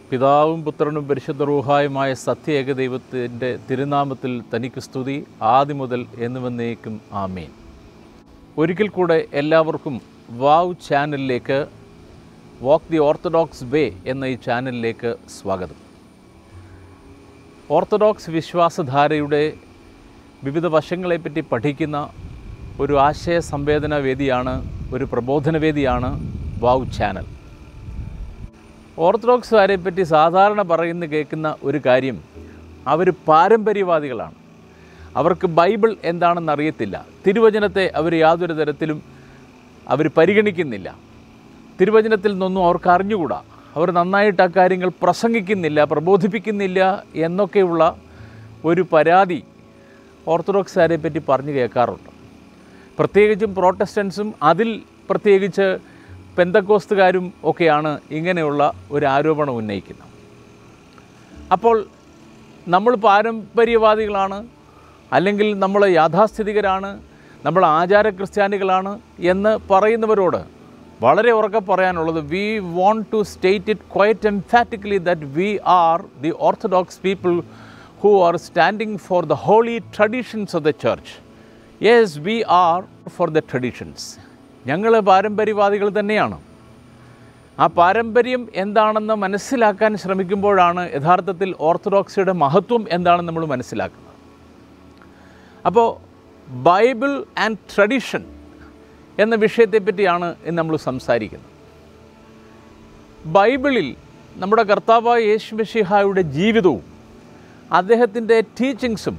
പിതാവും പുത്രനും പരിശുദ്ധ റൂഹായുമായ സത്യ ഏകദൈവത്തിൻ്റെ തിരുനാമത്തിൽ തനിക്ക് സ്തുതി ആദ്യം മുതൽ എന്നുവന്നേക്കും ആമേൻ. ഒരിക്കൽ കൂടെ എല്ലാവർക്കും വാവ് ചാനലിലേക്ക്, വാക്ക് ദി ഓർത്തഡോക്സ് വേ എന്ന ഈ ചാനലിലേക്ക് സ്വാഗതം. ഓർത്തഡോക്സ് വിശ്വാസധാരയുടെ വിവിധ വശങ്ങളെപ്പറ്റി പഠിക്കുന്ന ഒരു ആശയ സംവേദന വേദിയാണ്, ഒരു പ്രബോധന വേദിയാണ് വാവ് ചാനൽ. ഓർത്തഡോക്സുകാരെ പറ്റി സാധാരണ കേൾക്കുന്ന ഒരു കാര്യം, അവർ പാരമ്പര്യവാദികളാണ്. അവർക്ക് ബൈബിൾ എന്താണെന്ന് അറിയത്തില്ല. തിരുവചനത്തെ അവർ യാതൊരു തരത്തിലും പരിഗണിക്കുന്നില്ല. തിരുവചനത്തിൽ നിന്നൊന്നും അവർക്ക് അറിഞ്ഞുകൂടാ. അവർ നന്നായിട്ട് ആ കാര്യങ്ങൾ പ്രസംഗിക്കുന്നില്ല, പ്രബോധിപ്പിക്കുന്നില്ല എന്നൊക്കെയുള്ള ഒരു പരാതി ഓർത്തഡോക്സുകാരെ പറ്റി പറഞ്ഞു കേൾക്കാറുണ്ട്. പ്രത്യേകിച്ചും പ്രോട്ടസ്റ്റൻസും അതിൽ പ്രത്യേകിച്ച് പെന്തക്കോസ്തുകാരും ഒക്കെയാണ് ഇങ്ങനെയുള്ള ഒരു ആരോപണം ഉന്നയിക്കുന്നത്. അപ്പോൾ നമ്മൾ പാരമ്പര്യവാദികളാണ്, അല്ലെങ്കിൽ നമ്മൾ യാഥാസ്ഥിതികരാണ്, നമ്മൾ ആചാര ക്രിസ്ത്യാനികളാണ് എന്ന് പറയുന്നവരോട് വളരെ ഉറക്കെ പറയാനുള്ളത്, we want to state it quite emphatically that we are the orthodox people who are standing for the holy traditions of the church. Yes, we are for the traditions. ഞങ്ങൾ പാരമ്പര്യവാദികൾ തന്നെയാണ്. ആ പാരമ്പര്യം എന്താണെന്ന് മനസ്സിലാക്കാൻ ശ്രമിക്കുമ്പോഴാണ് യഥാർത്ഥത്തിൽ ഓർത്തഡോക്സിയുടെ മഹത്വം എന്താണെന്ന് നമ്മൾ മനസ്സിലാക്കുന്നത്. അപ്പോൾ ബൈബിൾ ആൻഡ് ട്രഡീഷൻ എന്ന വിഷയത്തെപ്പറ്റിയാണ് ഇന്ന് നമ്മൾ സംസാരിക്കുന്നത്. ബൈബിളിൽ നമ്മുടെ കർത്താവായ യേശു മിശിഹായുടെ ജീവിതവും അദ്ദേഹത്തിൻ്റെ ടീച്ചിങ്സും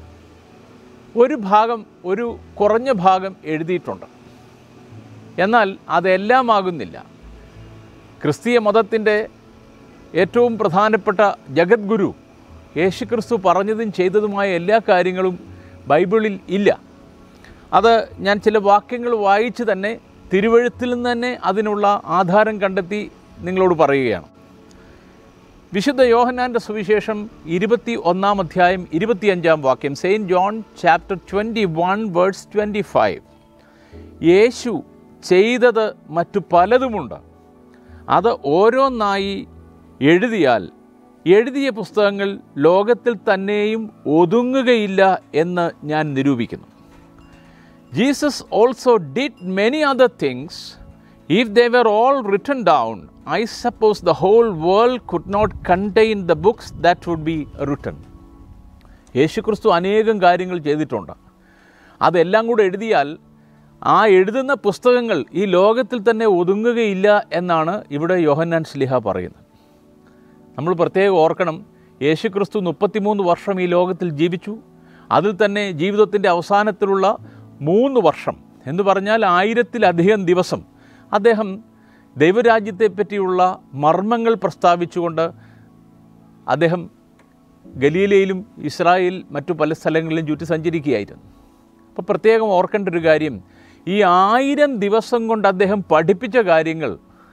ഒരു കുറഞ്ഞ ഭാഗം എഴുതിയിട്ടുണ്ട്. എന്നാൽ അതെല്ലാം ആകുന്നില്ല. ക്രിസ്തീയ മതത്തിൻ്റെ ഏറ്റവും പ്രധാനപ്പെട്ട ജഗദ്ഗുരു യേശുക്രിസ്തു പറഞ്ഞതും ചെയ്തതുമായ എല്ലാ കാര്യങ്ങളും ബൈബിളിൽ ഇല്ല. അത് ഞാൻ ചില വാക്യങ്ങൾ വായിച്ച് തന്നെ തിരുവെഴുത്തിൽ നിന്ന് തന്നെ അതിനുള്ള ആധാരം കണ്ടെത്തി നിങ്ങളോട് പറയുകയാണ്. വിശുദ്ധ യോഹന്നാൻ്റെ സുവിശേഷം 21 അധ്യായം 25 വാക്യം, സെയിൻറ്റ് ജോൺ ചാപ്റ്റർ 21 വേഴ്സ് 25. യേശു ചെയ്തത് മറ്റു പലതുമുണ്ട്. അത് ഓരോന്നായി എഴുതിയാൽ എഴുതിയ പുസ്തകങ്ങൾ ലോകത്തിൽ തന്നെയും ഒതുങ്ങുകയില്ല എന്ന് ഞാൻ നിരൂപിക്കുന്നു. Jesus also did many other things. If they were all written down, I suppose the whole world could not contain the books that would be written. യേശുക്രിസ്തു അനേകം കാര്യങ്ങൾ ചെയ്തിട്ടുണ്ട്. അതെല്ലാം കൂടെ എഴുതിയാൽ ആ എഴുതുന്ന പുസ്തകങ്ങൾ ഈ ലോകത്തിൽ തന്നെ ഒതുങ്ങുകയില്ല എന്നാണ് ഇവിടെ യോഹന്നാൻ ശ്ലീഹ പറയുന്നത്. നമ്മൾ പ്രത്യേകം ഓർക്കണം, യേശുക്രിസ്തു 33 വർഷം ഈ ലോകത്തിൽ ജീവിച്ചു. അതിൽ തന്നെ ജീവിതത്തിൻ്റെ അവസാനത്തിലുള്ള 3 വർഷം എന്ന് പറഞ്ഞാൽ 1000-ലധികം ദിവസം അദ്ദേഹം ദൈവരാജ്യത്തെപ്പറ്റിയുള്ള മർമ്മങ്ങൾ പ്രസ്താവിച്ചുകൊണ്ട് അദ്ദേഹം ഗലീലയിലും ഇസ്രായേൽ മറ്റു പല സ്ഥലങ്ങളിലും ചുറ്റി സഞ്ചരിക്കുകയായിരുന്നു. അപ്പോൾ പ്രത്യേകം ഓർക്കേണ്ട ഒരു കാര്യം, ഈ 1000 ദിവസം കൊണ്ട് അദ്ദേഹം പഠിപ്പിച്ച കാര്യങ്ങൾ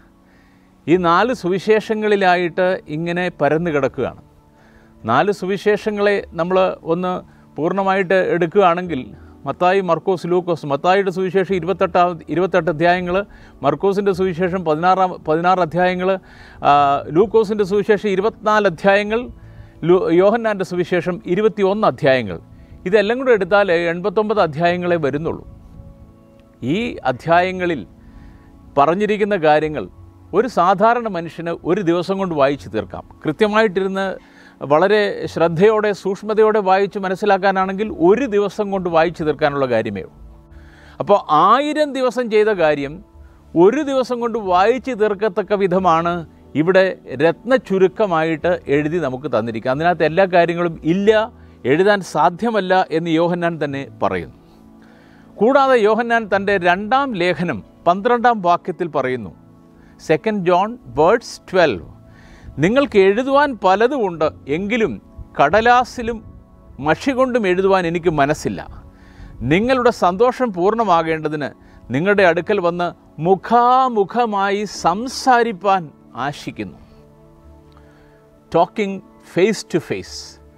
ഈ 4 സുവിശേഷങ്ങളിലായിട്ട് ഇങ്ങനെ പരന്നു കിടക്കുകയാണ്. 4 സുവിശേഷങ്ങളെ നമ്മൾ ഒന്ന് പൂർണ്ണമായിട്ട് എടുക്കുകയാണെങ്കിൽ മത്തായി, മർക്കോസ്, ലൂക്കോസ്. മത്തായിയുടെ സുവിശേഷം 28 അധ്യായങ്ങൾ, മർക്കോസിൻ്റെ സുവിശേഷം 16 അധ്യായങ്ങൾ, ലൂക്കോസിൻ്റെ സുവിശേഷം 24 അധ്യായങ്ങൾ, യോഹന്നാൻ്റെ സുവിശേഷം 21 അധ്യായങ്ങൾ. ഇതെല്ലാം കൂടെ എടുത്താൽ 89 അധ്യായങ്ങളെ വരുന്നുള്ളൂ. ഈ അധ്യായങ്ങളിൽ പറഞ്ഞിരിക്കുന്ന കാര്യങ്ങൾ ഒരു സാധാരണ മനുഷ്യന് ഒരു ദിവസം കൊണ്ട് വായിച്ചു തീർക്കാം. കൃത്യമായിട്ടിരുന്ന് വളരെ ശ്രദ്ധയോടെ സൂക്ഷ്മതയോടെ വായിച്ച് മനസ്സിലാക്കാനാണെങ്കിൽ ഒരു ദിവസം കൊണ്ട് വായിച്ചു തീർക്കാനുള്ള കാര്യമേ ഉള്ളൂ. അപ്പോൾ 1000 ദിവസം ചെയ്ത കാര്യം ഒരു ദിവസം കൊണ്ട് വായിച്ചു തീർക്കത്തക്ക വിധമാണ് ഇവിടെ രത്ന ചുരുക്കമായിട്ട് എഴുതി നമുക്ക് തന്നിരിക്കുക. അതിനകത്ത് എല്ലാ കാര്യങ്ങളും ഇല്ല, എഴുതാൻ സാധ്യമല്ല എന്ന് യോഹന്നാൻ തന്നെ പറയുന്നു. കൂടാതെ യോഹന്നാൻ തൻ്റെ 2ാം ലേഖനം 12 വാക്യത്തിൽ പറയുന്നു, 2 ജോൺ വേഴ്സ് 12, നിങ്ങൾക്ക് എഴുതുവാൻ പലതുമുണ്ട്, എങ്കിലും കടലാസിലും മഷി കൊണ്ടും എഴുതുവാൻ എനിക്ക് മനസ്സില്ല. നിങ്ങളുടെ സന്തോഷം പൂർണ്ണമാകേണ്ടതിന് നിങ്ങളുടെ അടുക്കൽ വന്ന് മുഖാമുഖമായി സംസാരിപ്പാൻ ആശിക്കുന്നു. Talking face to face.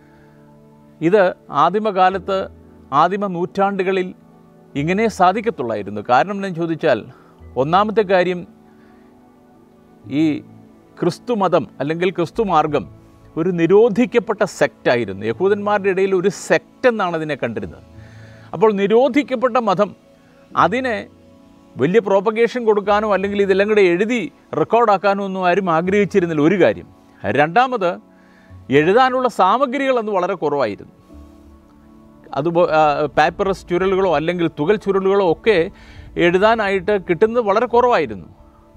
ഇത് ആദിമകാലത്ത്, ആദിമ നൂറ്റാണ്ടുകളിൽ ഇങ്ങനെ സാധിക്കത്തുള്ളായിരുന്നു. കാരണം എന്താണെന്ന് ചോദിച്ചാൽ, ഒന്നാമത്തെ കാര്യം, ഈ ക്രിസ്തുമതം അല്ലെങ്കിൽ ക്രിസ്തുമാർഗം ഒരു നിരോധിക്കപ്പെട്ട സെക്റ്റായിരുന്നു. യഹൂദന്മാരുടെ ഇടയിൽ ഒരു സെക്റ്റ് എന്നാണ് അതിനെ കണ്ടിരുന്നത്. അപ്പോൾ നിരോധിക്കപ്പെട്ട മതം, അതിനെ വലിയ പ്രോപ്പഗേഷൻ കൊടുക്കാനോ അല്ലെങ്കിൽ ഇതെല്ലാം കൂടെ എഴുതി റെക്കോർഡാക്കാനോ ഒന്നും ആരും ആഗ്രഹിച്ചിരുന്നില്ല, ഒരു കാര്യം. രണ്ടാമത്, എഴുതാനുള്ള സാമഗ്രികളെന്ന് വളരെ കുറവായിരുന്നു. പേപ്പറസ് ചുരുളുകളോ അല്ലെങ്കിൽ തുകൽ ചുരുളുകളോ ഒക്കെ എഴുതാനായിട്ട് കിട്ടുന്നത് വളരെ കുറവായിരുന്നു.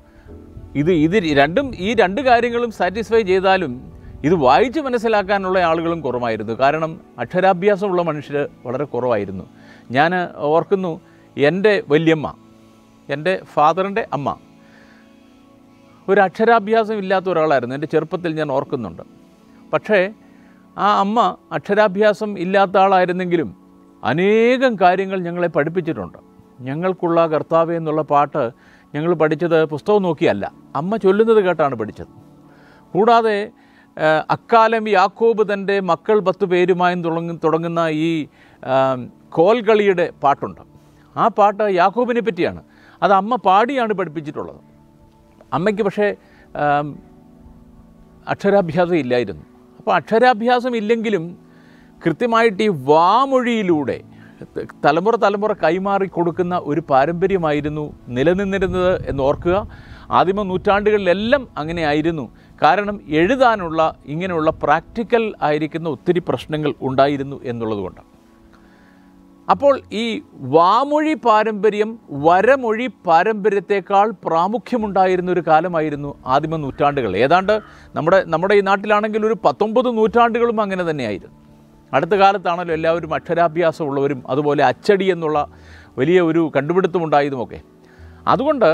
ഈ രണ്ട് കാര്യങ്ങളും സാറ്റിസ്ഫൈ ചെയ്താലും ഇത് വായിച്ച് മനസ്സിലാക്കാനുള്ള ആളുകളും കുറവായിരുന്നു. കാരണം അക്ഷരാഭ്യാസമുള്ള മനുഷ്യർ വളരെ കുറവായിരുന്നു. ഞാൻ ഓർക്കുന്നു, എൻ്റെ വല്യമ്മ, എൻ്റെ ഫാദറിൻ്റെ അമ്മ ഒരു അക്ഷരാഭ്യാസം ഇല്ലാത്ത ഒരാളായിരുന്നു. എൻ്റെ ചെറുപ്പത്തിൽ ഞാൻ ഓർക്കുന്നുണ്ട്. പക്ഷേ ആ അമ്മ അക്ഷരാഭ്യാസം ഇല്ലാത്ത ആളായിരുന്നെങ്കിലും അനേകം കാര്യങ്ങൾ ഞങ്ങളെ പഠിപ്പിച്ചിട്ടുണ്ട്. ഞങ്ങൾക്കുള്ള കർത്താവേ എന്നുള്ള പാട്ട് ഞങ്ങൾ പഠിച്ചത് പുസ്തകം നോക്കിയല്ല, അമ്മ ചൊല്ലുന്നത് കേട്ടാണ് പഠിച്ചത്. കൂടാതെ അക്കാലം യാക്കോബ് തൻ്റെ മക്കൾ 10 പേരുമായും തുടങ്ങുന്ന ഈ കോൽകളിയുടെ പാട്ടുണ്ട്. ആ പാട്ട് യാക്കോബിനെ പറ്റിയാണ്. അത് അമ്മ പാടിയാണ് പഠിപ്പിച്ചിട്ടുള്ളത്. അമ്മയ്ക്ക് പക്ഷേ അക്ഷരാഭ്യാസം ഇല്ലായിരുന്നു. അപ്പോൾ അക്ഷരാഭ്യാസം ഇല്ലെങ്കിലും കൃത്യമായിട്ട് ഈ വാമൊഴിയിലൂടെ തലമുറ കൈമാറി കൊടുക്കുന്ന ഒരു പാരമ്പര്യമായിരുന്നു നിലനിന്നിരുന്നത് എന്ന് ഓർക്കുക. ആദിമ നൂറ്റാണ്ടുകളിലെല്ലാം അങ്ങനെ ആയിരുന്നു. കാരണം എഴുതാനുള്ള ഇങ്ങനെയുള്ള പ്രാക്ടിക്കൽ ആയിരിക്കുന്ന ഒത്തിരി പ്രശ്നങ്ങൾ ഉണ്ടായിരുന്നു എന്നുള്ളതുകൊണ്ട്. അപ്പോൾ ഈ വാമൊഴി പാരമ്പര്യം വരമൊഴി പാരമ്പര്യത്തെക്കാൾ പ്രാമുഖ്യമുണ്ടായിരുന്ന ഒരു കാലമായിരുന്നു ആദിമ നൂറ്റാണ്ടുകൾ. ഏതാണ്ട് നമ്മുടെ ഈ നാട്ടിലാണെങ്കിൽ ഒരു 19 നൂറ്റാണ്ടുകളും അങ്ങനെ തന്നെയായിരുന്നു. അടുത്ത കാലത്താണല്ലോ എല്ലാവരും അക്ഷരാഭ്യാസമുള്ളവരും അതുപോലെ അച്ചടി എന്നുള്ള വലിയ ഒരു കണ്ടുപിടുത്തമുണ്ടായതുമൊക്കെ. അതുകൊണ്ട്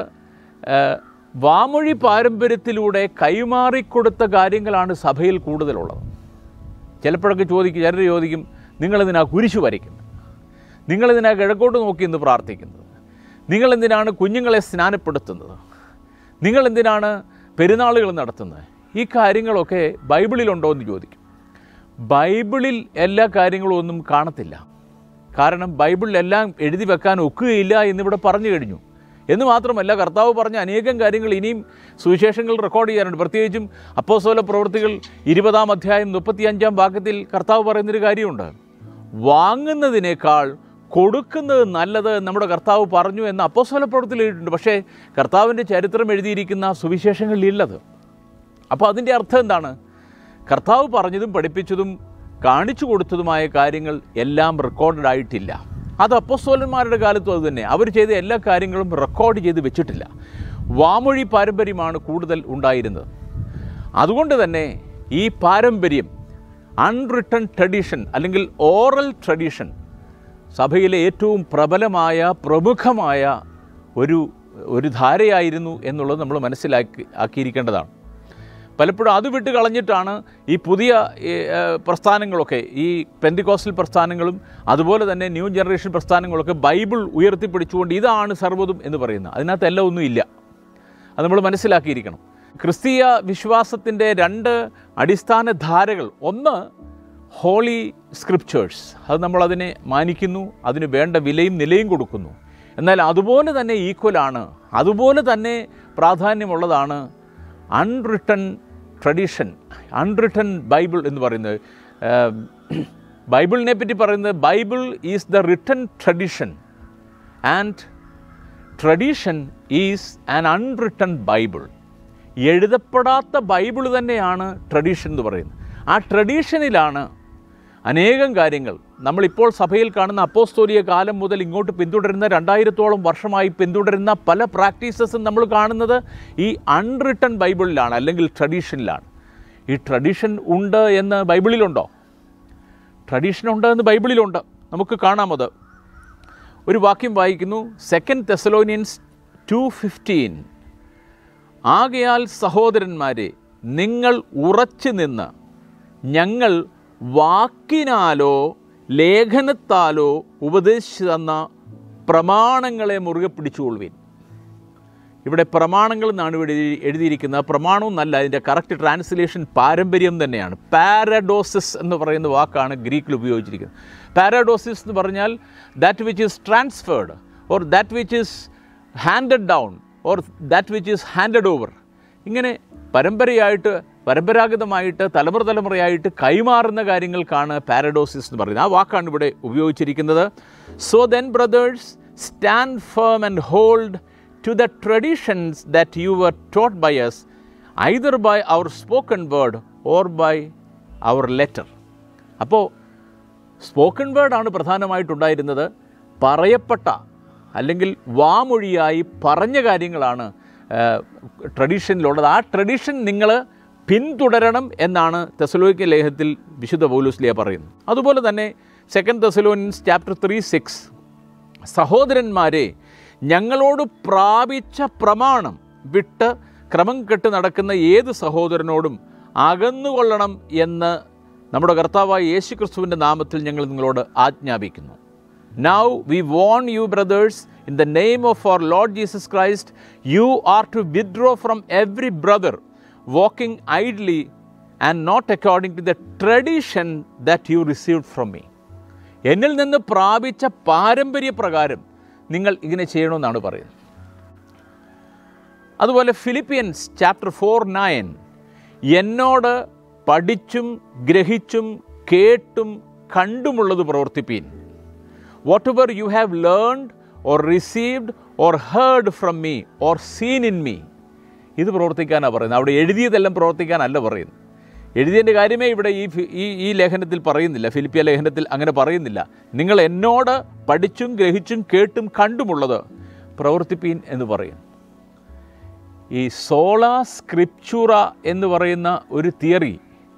വാമൊഴി പാരമ്പര്യത്തിലൂടെ കൈമാറിക്കൊടുത്ത കാര്യങ്ങളാണ് സഭയിൽ കൂടുതലുള്ളത്. ചിലപ്പോഴൊക്കെ ചിലർ ചോദിക്കും, നിങ്ങളെന്തിനാ കുരിശു വരയ്ക്കുന്നത്? നിങ്ങളെന്തിനാ കിഴക്കോട്ട് നോക്കി എന്ന് പ്രാർത്ഥിക്കുന്നത്? നിങ്ങളെന്തിനാണ് കുഞ്ഞുങ്ങളെ സ്നാനപ്പെടുത്തുന്നത്? നിങ്ങളെന്തിനാണ് പെരുന്നാളുകൾ നടത്തുന്നത്? ഈ കാര്യങ്ങളൊക്കെ ബൈബിളിലുണ്ടോ എന്ന് ചോദിക്കും. ബൈബിളിൽ എല്ലാ കാര്യങ്ങളും ഒന്നും കാണത്തില്ല. കാരണം ബൈബിളിലെല്ലാം എഴുതി വെക്കാൻ ഒക്കുകയില്ല എന്നിവിടെ പറഞ്ഞു കഴിഞ്ഞു. എന്ന് മാത്രമല്ല, കർത്താവ് പറഞ്ഞ അനേകം കാര്യങ്ങൾ ഇനിയും സുവിശേഷങ്ങൾ റെക്കോർഡ് ചെയ്യാനുണ്ട്. പ്രത്യേകിച്ചും അപ്പോസ്തല പ്രവൃത്തികൾ 20-ാം അധ്യായം 35-ാം വാക്യത്തിൽ കർത്താവ് പറയുന്നൊരു കാര്യമുണ്ട്. വാങ്ങുന്നതിനേക്കാൾ കൊടുക്കുന്നത് നല്ലത് നമ്മുടെ കർത്താവ് പറഞ്ഞു എന്ന് അപ്പോസ്തല പ്രവൃത്തിയിൽ എഴുതിയിട്ടുണ്ട്. പക്ഷേ കർത്താവിൻ്റെ ചരിത്രം എഴുതിയിരിക്കുന്ന സുവിശേഷങ്ങളിലുള്ളത്. അപ്പോൾ അതിൻ്റെ അർത്ഥം എന്താണ്? കർത്താവ് പറഞ്ഞതും പഠിപ്പിച്ചതും കാണിച്ചു കൊടുത്തതുമായ കാര്യങ്ങൾ എല്ലാം റെക്കോർഡഡ് ആയിട്ടില്ല. അത് അപ്പോസ്തലന്മാരുടെ കാലത്തും അതുതന്നെ. അവർ ചെയ്ത എല്ലാ കാര്യങ്ങളും റെക്കോർഡ് ചെയ്ത് വെച്ചിട്ടില്ല. വാമൊഴി പാരമ്പര്യമാണ് കൂടുതൽ ഉണ്ടായിരുന്നത്. അതുകൊണ്ട് തന്നെ ഈ പാരമ്പര്യം, അൺറിട്ടൺ ട്രഡീഷൻ അല്ലെങ്കിൽ ഓറൽ ട്രഡീഷൻ, സഭയിലെ ഏറ്റവും പ്രബലമായ പ്രമുഖമായ ഒരു ധാരയായിരുന്നു എന്നുള്ളത് നമ്മൾ മനസ്സിലാക്കിയിരിക്കേണ്ടതാണ്. പലപ്പോഴും അത് വിട്ട് കളഞ്ഞിട്ടാണ് ഈ പുതിയ പ്രസ്ഥാനങ്ങളൊക്കെ, ഈ പെന്തിക്കോസ്റ്റൽ പ്രസ്ഥാനങ്ങളും അതുപോലെ തന്നെ ന്യൂ ജനറേഷൻ പ്രസ്ഥാനങ്ങളൊക്കെ ബൈബിൾ ഉയർത്തിപ്പിടിച്ചുകൊണ്ട് ഇതാണ് സർവ്വതും എന്ന് പറയുന്നത്. അതിനകത്ത് എല്ലാം ഒന്നും ഇല്ല. അത് നമ്മൾ മനസ്സിലാക്കിയിരിക്കണം. ക്രിസ്തീയ വിശ്വാസത്തിൻ്റെ 2 അടിസ്ഥാന ധാരകൾ, ഒന്ന് ഹോളി സ്ക്രിപ്ചേഴ്സ്, അത് നമ്മളതിനെ മാനിക്കുന്നു, അതിന് വേണ്ട വിലയും നിലയും കൊടുക്കുന്നു. എന്നാൽ അതുപോലെ തന്നെ ഈക്വലാണ്, അതുപോലെ തന്നെ പ്രാധാന്യമുള്ളതാണ് അൺറിട്ടൺ ട്രഡീഷൻ, അൺറിട്ടൺ ബൈബിൾ എന്ന് പറയുന്നത്. ബൈബിളിനെ പറ്റി പറയുന്നത് Bible is the written tradition and tradition is an unwritten Bible. എഴുതപ്പെടാത്ത ബൈബിൾ തന്നെയാണ് ട്രഡീഷൻ എന്ന് പറയുന്നത്. ആ ട്രഡീഷനിലാണ് അനേകം കാര്യങ്ങൾ നമ്മളിപ്പോൾ സഭയിൽ കാണുന്ന അപ്പോസ്തോലിക കാലം മുതൽ ഇങ്ങോട്ട് പിന്തുടരുന്ന 2000-ഓളം വർഷമായി പിന്തുടരുന്ന പല പ്രാക്ടീസസും നമ്മൾ കാണുന്നത് ഈ അൺറിട്ടൺ ബൈബിളിലാണ് അല്ലെങ്കിൽ ട്രഡീഷനിലാണ്. ഈ ട്രഡീഷൻ ഉണ്ട് എന്ന് ബൈബിളിലുണ്ടോ? ട്രഡീഷൻ ഉണ്ട് എന്ന് ബൈബിളിലുണ്ട്. നമുക്ക് കാണാമത്. ഒരു വാക്യം വായിക്കുന്നു, 2 തെസ്സലോനിയൻസ് 2:15. ആകയാൽ സഹോദരന്മാരെ, നിങ്ങൾ ഉറച്ചു നിന്ന് ഞങ്ങൾ വാക്കിനാലോ ലേഖനത്താലോ ഉപദേശിച്ചു തന്ന പ്രമാണങ്ങളെ മുറുകെ പിടിച്ചുകൊള്ളുവിൻ. ഇവിടെ പ്രമാണങ്ങൾ എന്നാണ് ഇവിടെ എഴുതിയിരിക്കുന്നത്. പ്രമാണം എന്നല്ല, അതിൻ്റെ കറക്റ്റ് ട്രാൻസ്ലേഷൻ പാരമ്പര്യം തന്നെയാണ്. പാരഡോസിസ് എന്ന് പറയുന്ന വാക്കാണ് ഗ്രീക്കിൽ ഉപയോഗിച്ചിരിക്കുന്നത്. പാരഡോസിസ് എന്ന് പറഞ്ഞാൽ that which is transferred or that which is handed down or that which is handed over. ഇങ്ങനെ പരമ്പരാഗതമായിട്ട് തലമുറയായിട്ട് കൈമാറുന്ന കാര്യങ്ങൾക്കാണ് പാരഡോസിസ് എന്ന് പറയുന്നത്. ആ വാക്കാണ് ഇവിടെ ഉപയോഗിച്ചിരിക്കുന്നത്. So then brothers stand firm and hold to the traditions that you were taught by us, either by our spoken word or by our letter. അപ്പോൾ സ്പോക്കൺ വേർഡാണ് പ്രധാനമായിട്ടുണ്ടായിരുന്നത്. പറയപ്പെട്ട അല്ലെങ്കിൽ വാമൊഴിയായി പറഞ്ഞ കാര്യങ്ങളാണ് ട്രഡീഷനിലുള്ളത്. ആ ട്രഡീഷൻ നിങ്ങൾ പിന്തുടരണം എന്നാണ് തെസ്സലോനിക്ക ലേഖനത്തിൽ വിശുദ്ധ പൗലോസ് പറയുന്നത്. അതുപോലെ തന്നെ 2 തെസ്സലോനിയൻസ് ചാപ്റ്റർ 3:6, സഹോദരന്മാരെ, ഞങ്ങളോട് പ്രാപിച്ച പ്രമാണം വിട്ട് ക്രമം കെട്ട് നടക്കുന്ന ഏത് സഹോദരനോടും അകന്നുകൊള്ളണം എന്ന് നമ്മുടെ കർത്താവായ യേശുക്രിസ്തുവിൻ്റെ നാമത്തിൽ ഞങ്ങൾ നിങ്ങളോട് ആജ്ഞാപിക്കുന്നു. Now we warn you, brothers, in the name of our Lord Jesus Christ, you are to withdraw from every brother walking idly and not according to the tradition that you received from me. എന്നിൽ നിന്ന് പ്രാപിച്ച പാരമ്പര്യപ്രകാരം നിങ്ങൾ ഇങ്ങനെ ചെയ്യണമെന്നാണ് പറയുന്നത്. അതുപോലെ Philippians chapter 4:9, എന്നോട് പഠിച്ചും ഗ്രഹിച്ചും കേട്ടും കണ്ടുമുള്ളത് പ്രവർത്തിപ്പീൻ. Whatever you have learned or received or heard from me or seen in me, ഇത് പ്രവർത്തിക്കാനാണ് പറയുന്നത്. അവിടെ എഴുതിയതെല്ലാം പ്രവർത്തിക്കാനല്ല പറയുന്നത്. എഴുതിയതിൻ്റെ കാര്യമേ ഇവിടെ ഈ ലേഖനത്തിൽ പറയുന്നില്ല. ഫിലിപ്പിയ ലേഖനത്തിൽ അങ്ങനെ പറയുന്നില്ല. നിങ്ങൾ എന്നോട് പഠിച്ചും ഗ്രഹിച്ചും കേട്ടും കണ്ടുമുള്ളത് പ്രവർത്തിപ്പീൻ എന്ന് പറയും. ഈ സോളാ സ്ക്രിപ്ചൂറ എന്ന് പറയുന്ന ഒരു തിയറി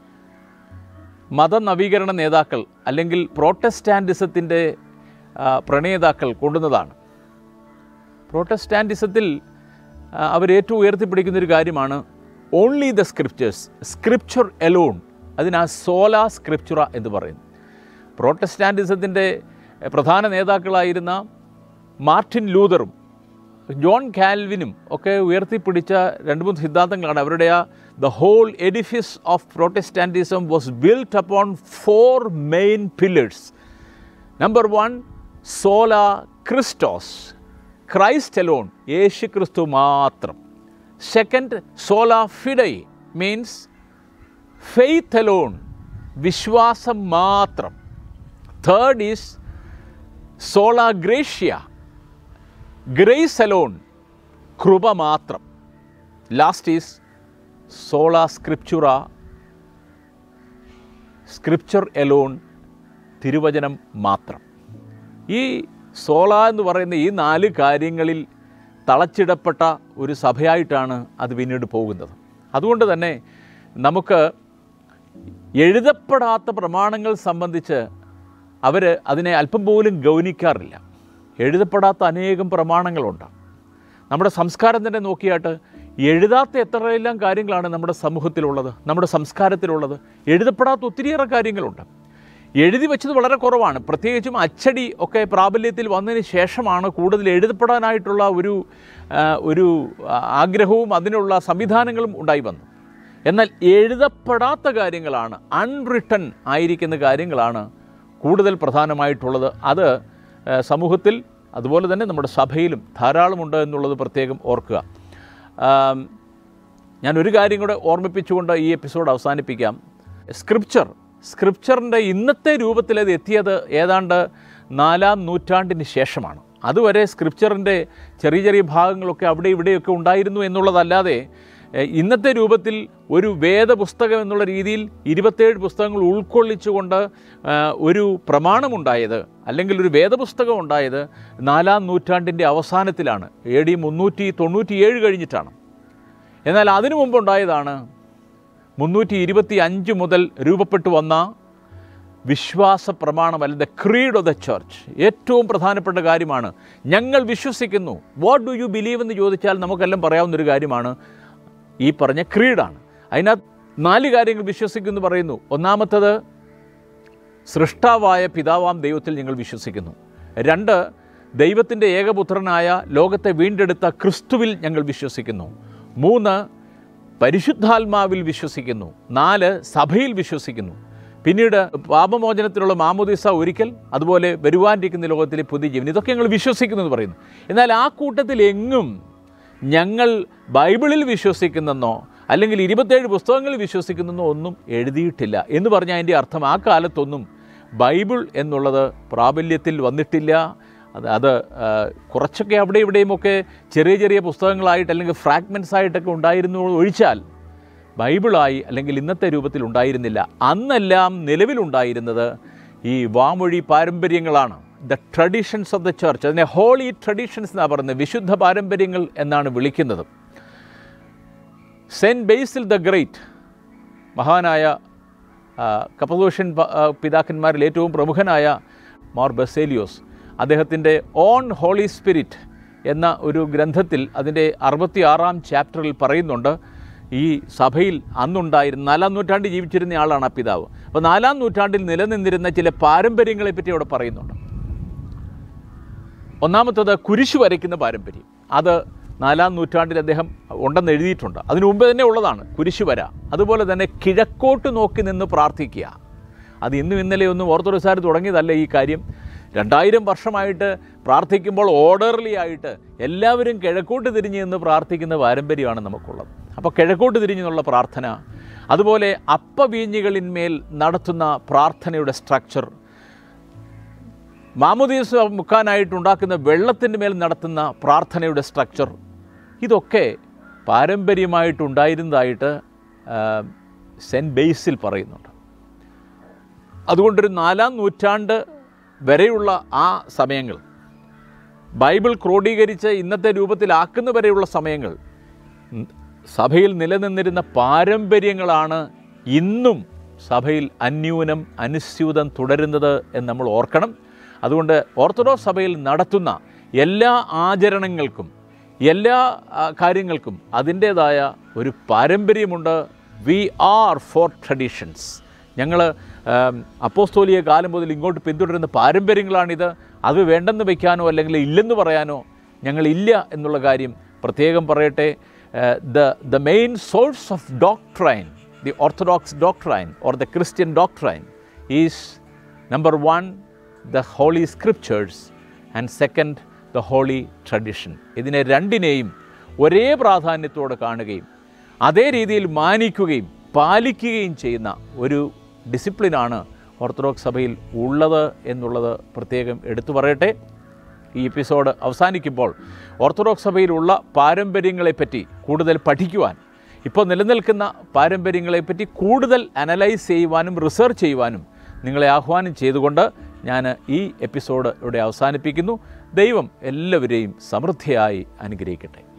മതനവീകരണ നേതാക്കൾ അല്ലെങ്കിൽ പ്രോട്ടസ്റ്റാൻറ്റിസത്തിൻ്റെ പ്രണേതാക്കൾ കൊണ്ടുവന്നതാണ്. പ്രോട്ടസ്റ്റാൻറ്റിസത്തിൽ അവരേറ്റവും ഉയർത്തിപ്പിടിക്കുന്നൊരു കാര്യമാണ് only the scriptures, scripture alone. അതിനാ സോലാ സ്ക്രിപ്ചുറ എന്ന് പറയുന്നു. പ്രോട്ടസ്റ്റാൻറ്റിസത്തിൻ്റെ പ്രധാന നേതാക്കളായിരുന്ന മാർട്ടിൻ ലൂതറും ജോൺ കാൽവിനും ഒക്കെ ഉയർത്തിപ്പിടിച്ച 2-3 സിദ്ധാന്തങ്ങളാണ്. അവരുടെ the whole edifice of Protestantism was built upon 4 main pillars. Number 1, സോലാ ക്രിസ്റ്റോസ്, ക്രൈസ്റ്റ് അലോൺ, യേശു ക്രിസ്തു മാത്രം. സെക്കൻഡ്, സോലാ ഫിഡൈ, മീൻസ് ഫെയ്ത്ത് അലോൺ, വിശ്വാസം മാത്രം. തേർഡ് ഈസ് സോളാ ഗ്രേഷ്യ, ഗ്രേസ് അലോൺ, കൃപ മാത്രം. ലാസ്റ്റ് ഈസ് സോളാ സ്ക്രിപ്ചുറ, സ്ക്രിപ്ചർ എലോൺ, തിരുവചനം മാത്രം. ഈ സോള എന്ന് പറയുന്ന ഈ 4 കാര്യങ്ങളിൽ തളച്ചിടപ്പെട്ട ഒരു സഭയായിട്ടാണ് അത് പിന്നീട് പോകുന്നത്. അതുകൊണ്ട് തന്നെ നമുക്ക് എഴുതപ്പെടാത്ത പ്രമാണങ്ങൾ സംബന്ധിച്ച് അവർ അതിനെ അല്പം പോലും ഗൗനിക്കാറില്ല. എഴുതപ്പെടാത്ത അനേകം പ്രമാണങ്ങളുണ്ട്. നമ്മുടെ സംസ്കാരം തന്നെ നോക്കിയാട്ട് എഴുതാത്ത എത്രയെല്ലാം കാര്യങ്ങളാണ് നമ്മുടെ സമൂഹത്തിലുള്ളത്, നമ്മുടെ സംസ്കാരത്തിലുള്ളത്. എഴുതപ്പെടാത്ത ഒത്തിരിയേറെ കാര്യങ്ങളുണ്ട്. എഴുതി വെച്ചത് വളരെ കുറവാണ്. പ്രത്യേകിച്ചും അച്ചടി ഒക്കെ പ്രാബല്യത്തിൽ വന്നതിന് ശേഷമാണ് കൂടുതൽ എഴുതപ്പെടാനായിട്ടുള്ള ഒരു ആഗ്രഹവും അതിനുള്ള സംവിധാനങ്ങളും ഉണ്ടായി വന്നു. എന്നാൽ എഴുതപ്പെടാത്ത കാര്യങ്ങളാണ്, അൺറിട്ടൺ ആയിരിക്കുന്ന കാര്യങ്ങളാണ് കൂടുതൽ പ്രധാനമായിട്ടുള്ളത്. അത് സമൂഹത്തിൽ അതുപോലെ തന്നെ നമ്മുടെ സഭയിലും ധാരാളമുണ്ട് എന്നുള്ളത് പ്രത്യേകം ഓർക്കുക. ഞാനൊരു കാര്യം കൂടെ ഓർമ്മിപ്പിച്ചുകൊണ്ട് ഈ എപ്പിസോഡ് അവസാനിപ്പിക്കാം. സ്ക്രിപ്ചറിൻ്റെ ഇന്നത്തെ രൂപത്തിൽ അത് എത്തിയത് ഏതാണ്ട് 4-ാം നൂറ്റാണ്ടിന് ശേഷമാണ്. അതുവരെ സ്ക്രിപ്ചറിൻ്റെ ചെറിയ ഭാഗങ്ങളൊക്കെ അവിടെ ഇവിടെയൊക്കെ ഉണ്ടായിരുന്നു എന്നുള്ളതല്ലാതെ ഇന്നത്തെ രൂപത്തിൽ ഒരു വേദപുസ്തകം എന്നുള്ള രീതിയിൽ 27 പുസ്തകങ്ങൾ ഉൾക്കൊള്ളിച്ചുകൊണ്ട് ഒരു പ്രമാണമുണ്ടായത് അല്ലെങ്കിൽ ഒരു വേദപുസ്തകം ഉണ്ടായത് 4-ാം നൂറ്റാണ്ടിൻ്റെ അവസാനത്തിലാണ്. AD 397 കഴിഞ്ഞിട്ടാണ്. എന്നാൽ അതിനു മുമ്പുണ്ടായതാണ് 325 മുതൽ രൂപപ്പെട്ടു വന്ന വിശ്വാസ പ്രമാണമല്ല, the creed of the church. ഏറ്റവും പ്രധാനപ്പെട്ട കാര്യമാണ്. ഞങ്ങൾ വിശ്വസിക്കുന്നു. വാട്ട് ഡു യു ബിലീവ് എന്ന് ചോദിച്ചാൽ നമുക്കെല്ലാം പറയാവുന്നൊരു കാര്യമാണ് ഈ പറഞ്ഞ ക്രീഡാണ്. അതിനകത്ത് 4 കാര്യങ്ങൾ വിശ്വസിക്കുന്നു പറയുന്നു. ഒന്നാമത്തത്, സൃഷ്ടാവായ പിതാവാം ദൈവത്തിൽ ഞങ്ങൾ വിശ്വസിക്കുന്നു. 2, ദൈവത്തിൻ്റെ ഏകപുത്രനായ ലോകത്തെ വീണ്ടെടുത്ത ക്രിസ്തുവിൽ ഞങ്ങൾ വിശ്വസിക്കുന്നു. 3, പരിശുദ്ധാത്മാവിൽ വിശ്വസിക്കുന്നു. 4, സഭയിൽ വിശ്വസിക്കുന്നു. പിന്നീട് പാപമോചനത്തിനുള്ള മാമോദീസ ഒരിക്കൽ, അതുപോലെ വരുവാനിരിക്കുന്ന ലോകത്തിലെ പുതിയ ജീവൻ, ഇതൊക്കെ ഞങ്ങൾ വിശ്വസിക്കുന്നു എന്ന് പറയുന്നു. എന്നാൽ ആ കൂട്ടത്തിൽ എങ്ങും ഞങ്ങൾ ബൈബിളിൽ വിശ്വസിക്കുന്നെന്നോ അല്ലെങ്കിൽ 27 പുസ്തകങ്ങളിൽ വിശ്വസിക്കുന്നെന്നോ ഒന്നും എഴുതിയിട്ടില്ല എന്ന് പറഞ്ഞാൽ അതിൻ്റെ അർത്ഥം ആ കാലത്തൊന്നും ബൈബിൾ എന്നുള്ളത് പ്രാബല്യത്തിൽ വന്നിട്ടില്ല. അത് കുറച്ചൊക്കെ അവിടെ ഇവിടെയുമൊക്കെ ചെറിയ ചെറിയ പുസ്തകങ്ങളായിട്ട് അല്ലെങ്കിൽ ഫ്രാഗ്മെൻറ്റ്സ് ആയിട്ടൊക്കെ ഉണ്ടായിരുന്നു ഒഴിച്ചാൽ ബൈബിളായി അല്ലെങ്കിൽ ഇന്നത്തെ രൂപത്തിൽ ഉണ്ടായിരുന്നില്ല. അന്നെല്ലാം നിലവിലുണ്ടായിരുന്നത് ഈ വാമൊഴി പാരമ്പര്യങ്ങളാണ്. The traditions of the church. അതിനെ ഹോളി ട്രഡീഷൻസ് എന്നാണ് പറയുന്നത്, വിശുദ്ധ പാരമ്പര്യങ്ങൾ എന്നാണ് വിളിക്കുന്നത്. സെൻറ്റ് ബേസിൽ ദ ഗ്രേറ്റ്, മഹാനായ കപ്പദോഷ്യൻ പിതാക്കന്മാരിൽ ഏറ്റവും പ്രമുഖനായ മാർ ബസേലിയോസ്, അദ്ദേഹത്തിൻ്റെ ഓൺ ഹോളി സ്പിരിറ്റ് എന്ന ഒരു ഗ്രന്ഥത്തിൽ അതിൻ്റെ 66-ാം ചാപ്റ്ററിൽ പറയുന്നുണ്ട്, ഈ സഭയിൽ അന്നുണ്ടായിരുന്ന 4-ാം നൂറ്റാണ്ടിൽ ജീവിച്ചിരുന്ന ആളാണ് ആ പിതാവ്. അപ്പോൾ 4-ാം നൂറ്റാണ്ടിൽ നിലനിന്നിരുന്ന ചില പാരമ്പര്യങ്ങളെപ്പറ്റി അവിടെ പറയുന്നുണ്ട്. ഒന്നാമത്തത് കുരിശ് വരയ്ക്കുന്ന പാരമ്പര്യം. അത് 4-ാം നൂറ്റാണ്ടിൽ അദ്ദേഹം ഉണ്ടെന്ന് എഴുതിയിട്ടുണ്ട്. അതിനു മുമ്പ് തന്നെ ഉള്ളതാണ് കുരിശ് വര. അതുപോലെ തന്നെ കിഴക്കോട്ട് നോക്കി നിന്ന് പ്രാർത്ഥിക്കുക. അത് ഇന്നും ഇന്നലെയൊന്നും ഓർത്തഡോക്സുകാർ തുടങ്ങിയതല്ല ഈ കാര്യം. 2000 വർഷമായിട്ട് പ്രാർത്ഥിക്കുമ്പോൾ ഓർഡർലി ആയിട്ട് എല്ലാവരും കിഴക്കോട്ട് തിരിഞ്ഞ് നിന്ന് പ്രാർത്ഥിക്കുന്ന പാരമ്പര്യമാണ് നമുക്കുള്ളത്. അപ്പോൾ കിഴക്കോട്ട് തിരിഞ്ഞുള്ള പ്രാർത്ഥന, അതുപോലെ അപ്പവീഞ്ഞുകളിന്മേൽ നടത്തുന്ന പ്രാർത്ഥനയുടെ സ്ട്രക്ചർ, മാമോദീസ മുക്കാനായിട്ടുണ്ടാക്കുന്ന വെള്ളത്തിൻ്റെ മേൽ നടത്തുന്ന പ്രാർത്ഥനയുടെ സ്ട്രക്ചർ, ഇതൊക്കെ പാരമ്പര്യമായിട്ടുണ്ടായിരുന്നതായിട്ട് സെൻറ്റ് ബേസിൽ പറയുന്നുണ്ട്. അതുകൊണ്ടൊരു 4-ാം നൂറ്റാണ്ട് വരെയുള്ള ആ സമയങ്ങൾ, ബൈബിൾ ക്രോഡീകരിച്ച് ഇന്നത്തെ രൂപത്തിലാക്കുന്ന വരെയുള്ള സമയങ്ങൾ, സഭയിൽ നിലനിന്നിരുന്ന പാരമ്പര്യങ്ങളാണ് ഇന്നും സഭയിൽ അന്യൂനം അനുസ്യൂതം തുടരുന്നത് എന്ന് നമ്മൾ ഓർക്കണം. അതുകൊണ്ട് ഓർത്തഡോക്സ് സഭയിൽ നടത്തുന്ന എല്ലാ ആചരണങ്ങൾക്കും എല്ലാ കാര്യങ്ങൾക്കും അതിൻ്റേതായ ഒരു പാരമ്പര്യമുണ്ട്. We are for traditions. ഞങ്ങൾ അപ്പോസ്തോലിക കാലം മുതൽ ഇങ്ങോട്ട് പിന്തുടരുന്ന പാരമ്പര്യങ്ങളാണിത്. അത് വേണ്ടെന്ന് വയ്ക്കാനോ അല്ലെങ്കിൽ ഇല്ലെന്ന് പറയാനോ ഞങ്ങളില്ല എന്നുള്ള കാര്യം പ്രത്യേകം പറയട്ടെ. The main source of doctrine, the Orthodox doctrine or the Christian doctrine is number 1, the Holy Scriptures, and second, the Holy Tradition. ഇതിനെ രണ്ടിനെയും ഒരേ പ്രാധാന്യത്തോടെ കാണുകയും അതേ രീതിയിൽ മാനിക്കുകയും പാലിക്കുകയും ചെയ്യുന്ന ഒരു ഡിസിപ്ലിനാണ് ഓർത്തഡോക്സ് സഭയിൽ ഉള്ളത് എന്നുള്ളത് പ്രത്യേകം എടുത്തു പറയട്ടെ. ഈ എപ്പിസോഡ് അവസാനിക്കുമ്പോൾ ഓർത്തഡോക്സ് സഭയിലുള്ള പാരമ്പര്യങ്ങളെപ്പറ്റി കൂടുതൽ പഠിക്കുവാൻ, ഇപ്പോൾ നിലനിൽക്കുന്ന പാരമ്പര്യങ്ങളെപ്പറ്റി കൂടുതൽ അനലൈസ് ചെയ്യുവാനും റിസർച്ച് ചെയ്യുവാനും നിങ്ങളെ ആഹ്വാനം ചെയ്തുകൊണ്ട് ഞാൻ ഈ എപ്പിസോഡ് ഇവിടെ അവസാനിപ്പിക്കുന്നു. ദൈവം എല്ലാവരെയും സമൃദ്ധിയായി അനുഗ്രഹിക്കട്ടെ.